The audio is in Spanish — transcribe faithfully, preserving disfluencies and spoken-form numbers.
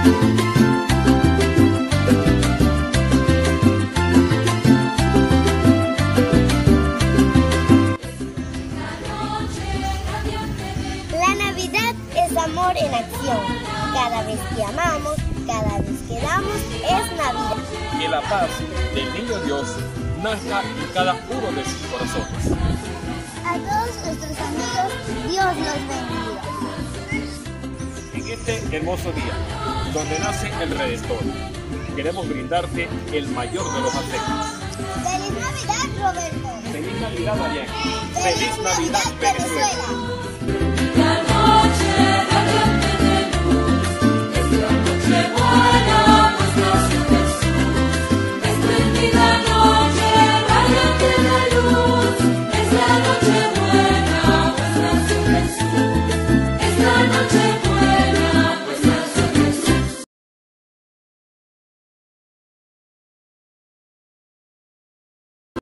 La Navidad es amor en acción. Cada vez que amamos, cada vez que damos, es Navidad. Que la paz del Niño Dios nazca en cada uno de sus corazones. A todos nuestros amigos, Dios los bendiga. En este hermoso día, donde nace el Redentor, queremos brindarte el mayor de los afectos. ¡Feliz Navidad, Roberto! ¡Feliz Navidad, Ariane! ¡Feliz ¡Feliz Navidad, Navidad, Venezuela! Venezuela!